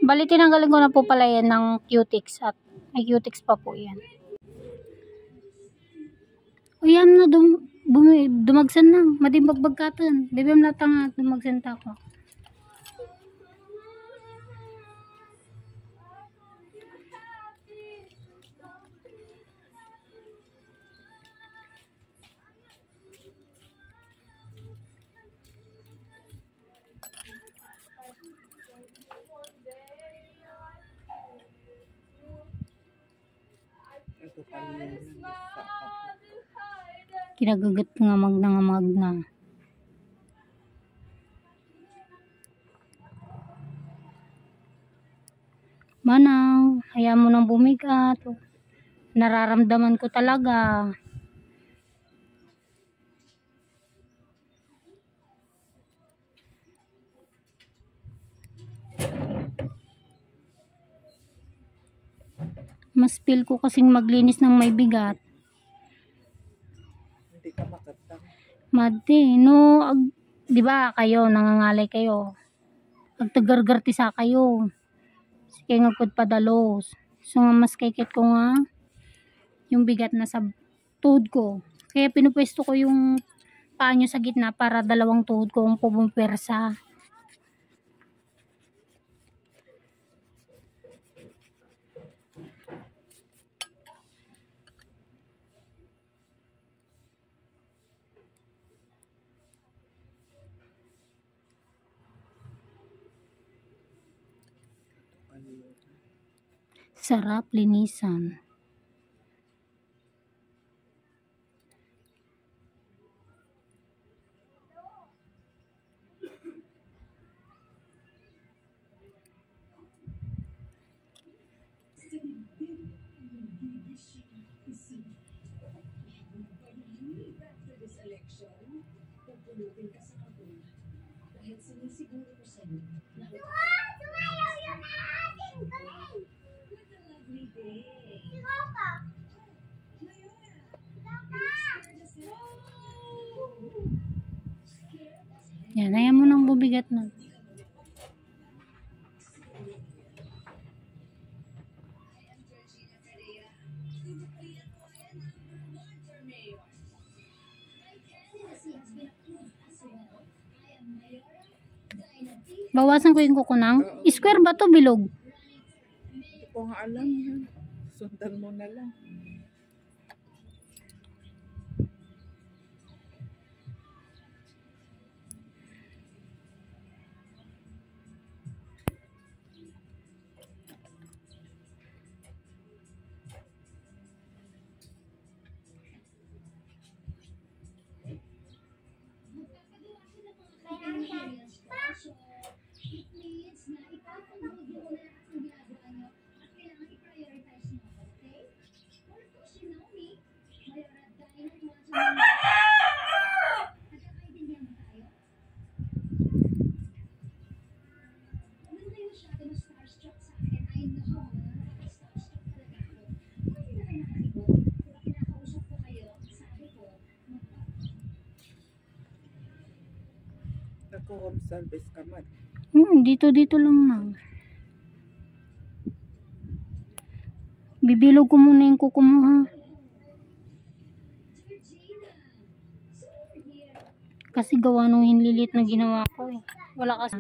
Bali, tinanggalin ko na po pala yan ng Q-Tix at may Q-Tix pa po yan. O yan na, dumagsan na. Madibagbagkatan. Bibim latang dumagsan ta ko. Kinagagat nga magna. Manang, hayaan mo nang bumigat. Nararamdaman ko talaga. Mas feel ko kasing maglinis ng may bigat. Hindi ka makatang. Mati, no, di ba kayo, nangangalay kayo. Agtagargartisa kayo. Sige nga pud padalos. So nga mas kaikit ko nga yung bigat na sa tuhod ko. Kaya pinupwesto ko yung paa nyo sa gitna para dalawang tuhod ko ang pumpersa. Sarap linisan. Yan, ayaw mo nang bubigat na. Bawasan ko yung kukunang. Square ba to, bilog? Hindi ko nga alam yan. Sundan mo na lang. Nagko-home service ka man. Dito lang na. Bibilog ko muna yung kuko mo, ha. Kasi gawa nung hinlilit na ginawa ko eh. Wala kasi.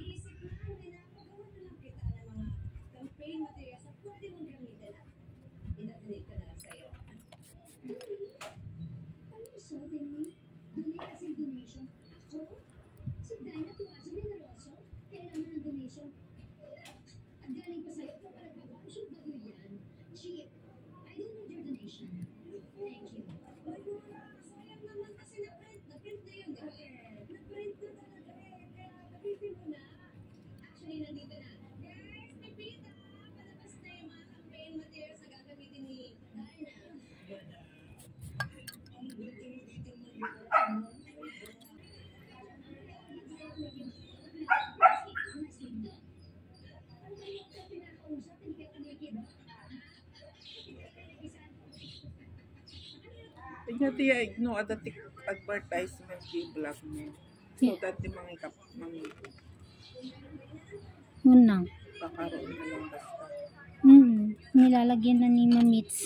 Kanya tiya no adatik advertisement di blog niya. So that di mangikap Ngunang. Kakaroon na lang basta. Nilalagyan na ni Mamits.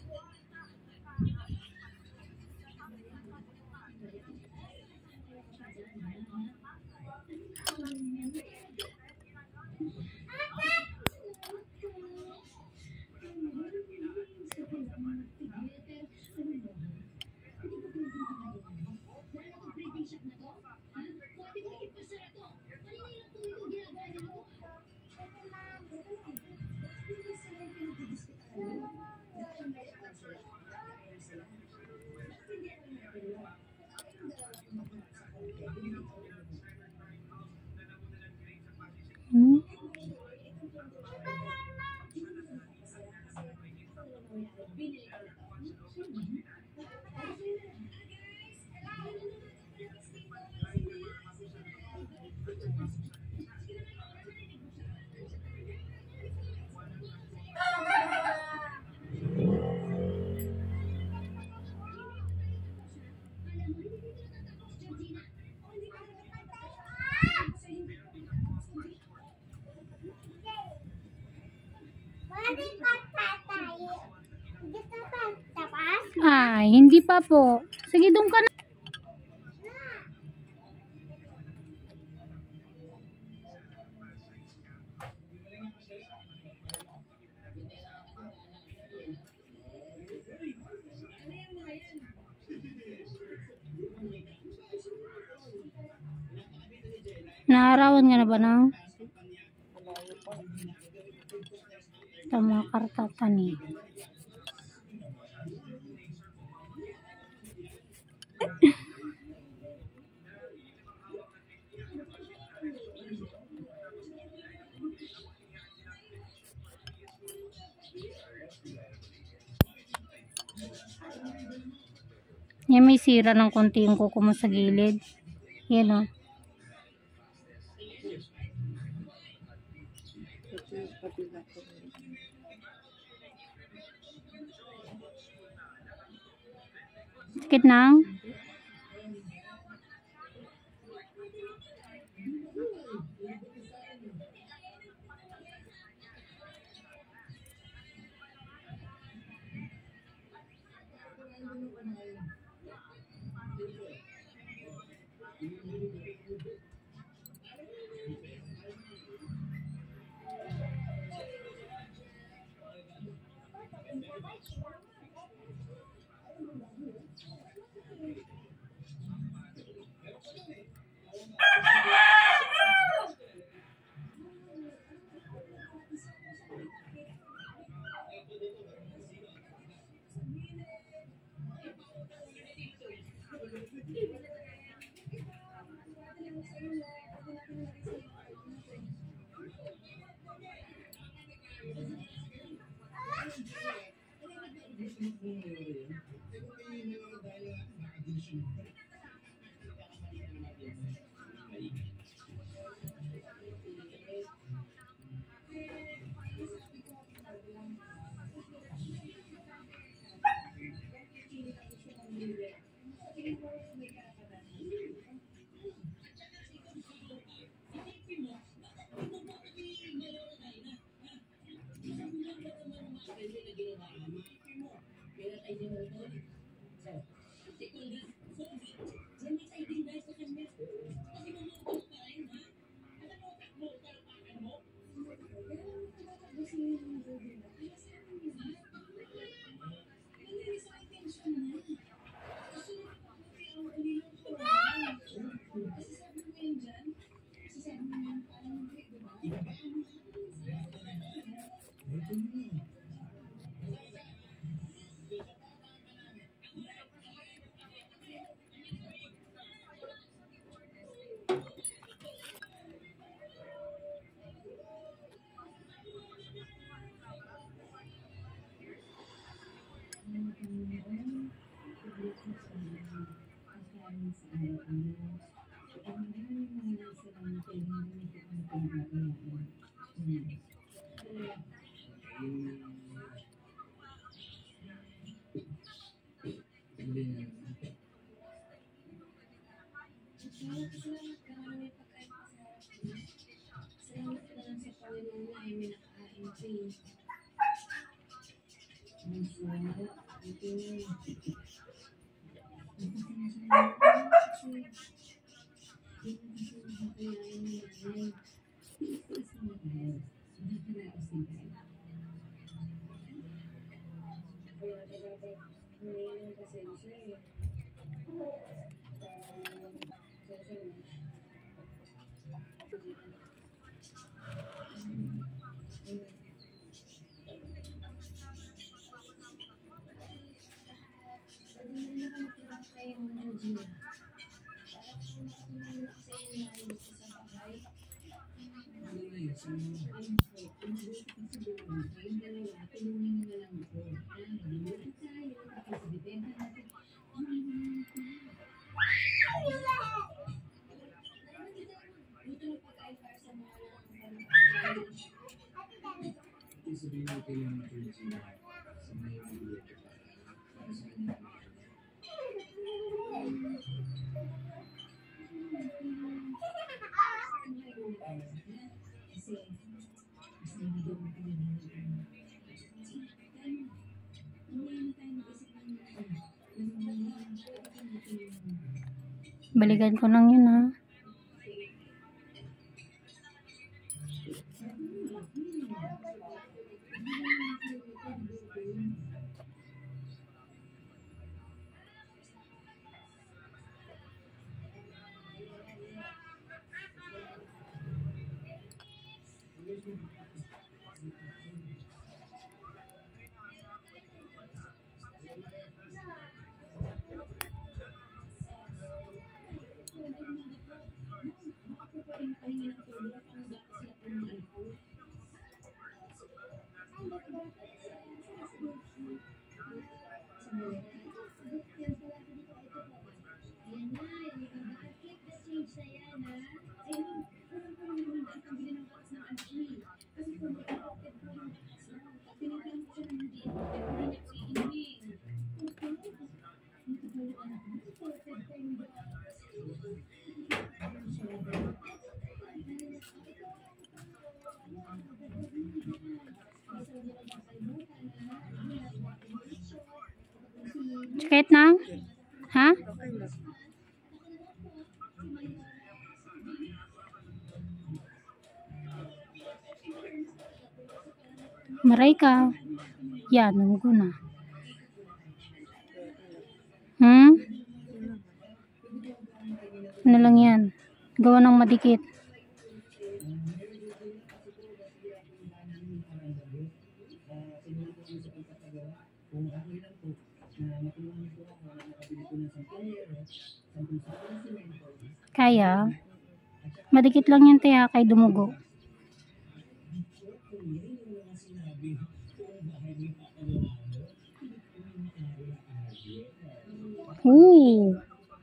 Ay, hindi pa po. Sige, doon ka na. Naarawan nga na ba ng tama kartatan eh. Yan, may sira ng konti yung kuko mo sa gilid. Yan o. Sakit ng? Balikan ko lang yun ha. Sakit na? Ha? Okay lang. Maray ka. Yan, nunggu na. Ano lang yan? Gawa ng madikit. Kaya? Madikit lang yan, tiya, kay dumugo. Ooh.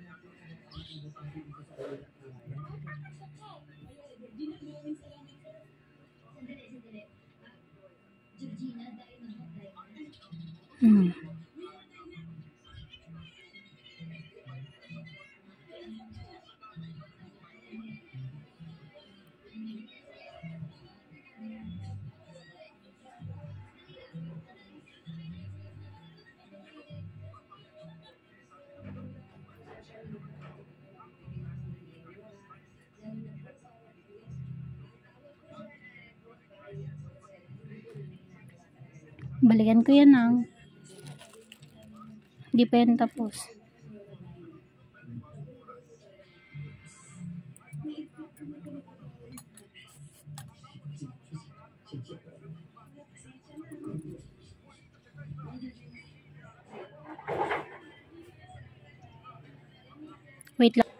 Balikan ko yan ang. Hindi pa yan tapos. Wait lang.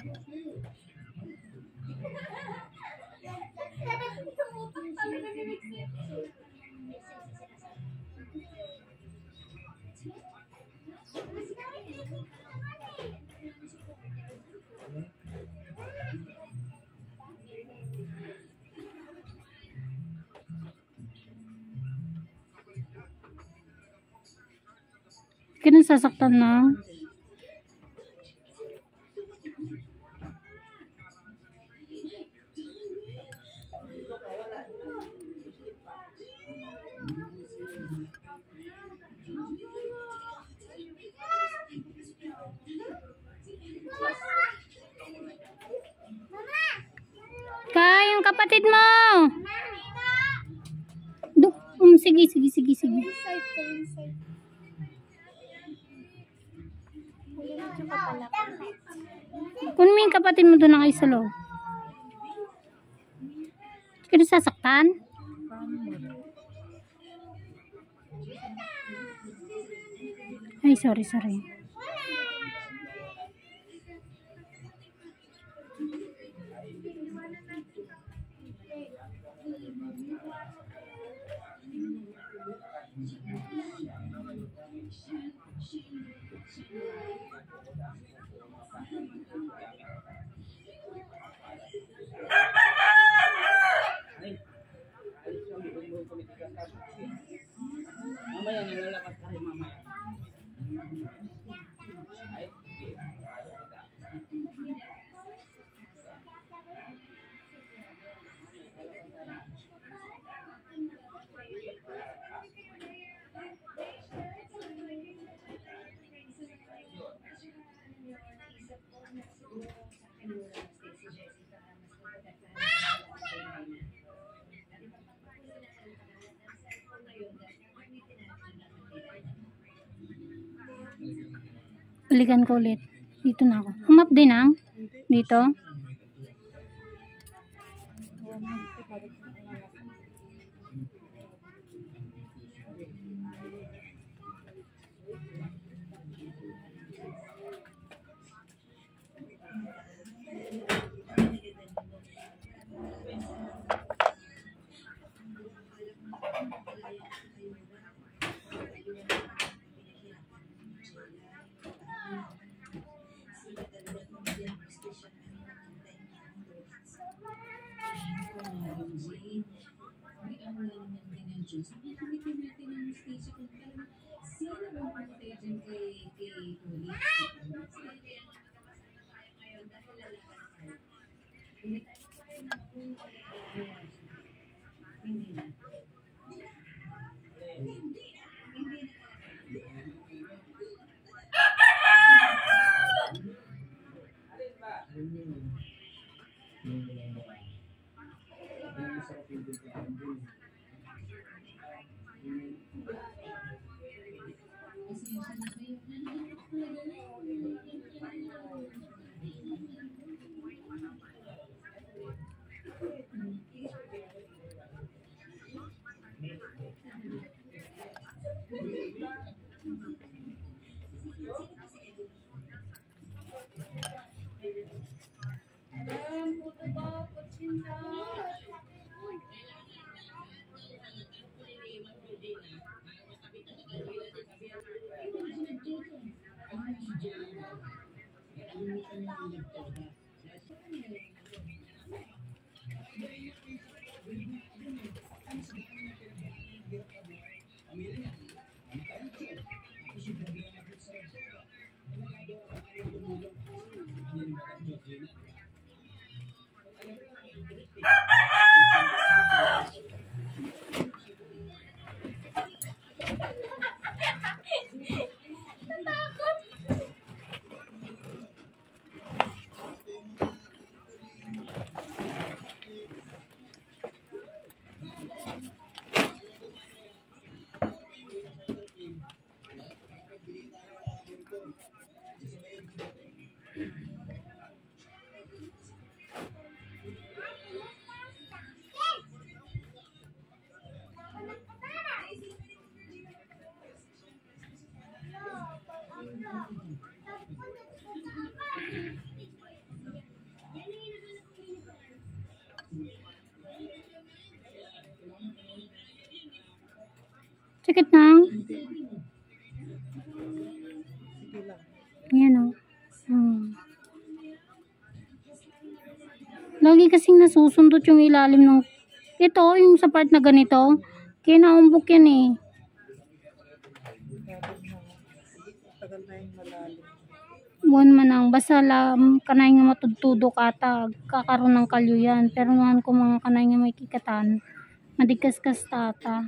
Kaya sasaktan na. Kaya yung kapatid mo. Sige. Inside ka, inside. Medyo kapala ka. Kunin mo yung kapatid mo doon na kayo sa loob. Kaya sasaktan? Ay, sorry. Mamaya nalalakas ka rin mamaya. Balikan ko ulit. Dito na ako. Humap din ang? Dito? Sakit na? Sige lang. Yan o. Lagi kasing nasusundot yung ilalim ng... Ito, yung sa part na ganito. Kinaumbok yan eh. Tagal na yung malalim. Buwan man ang basta kanay nga matudtudo kata kakaroon ng kalyo yan. Pero naman ko mga kanay nga may kikatan. Madikas-kas tata.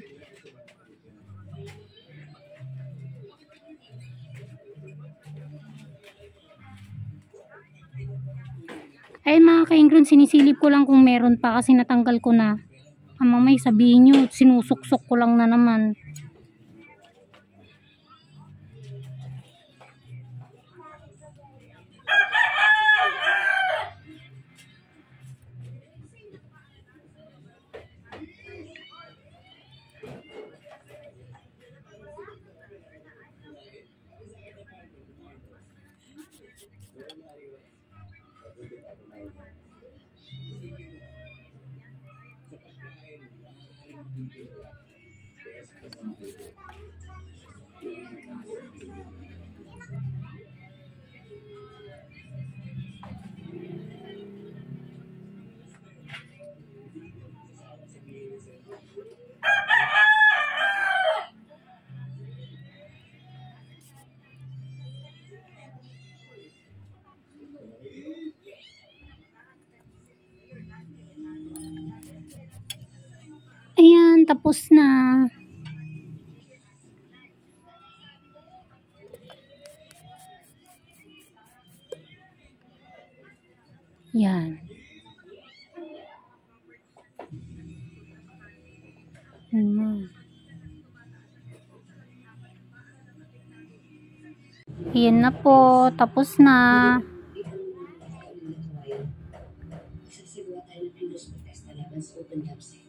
Ay mga kaingron, sinisilip ko lang kung meron pa kasi natanggal ko na. Mamay sabihin nyo, sinusuksok ko lang na naman. Ayan, tapos na. Yan. Ayan na po, tapos na. Isa siguro tayo ng Pilos Protesta Laban sa Open Job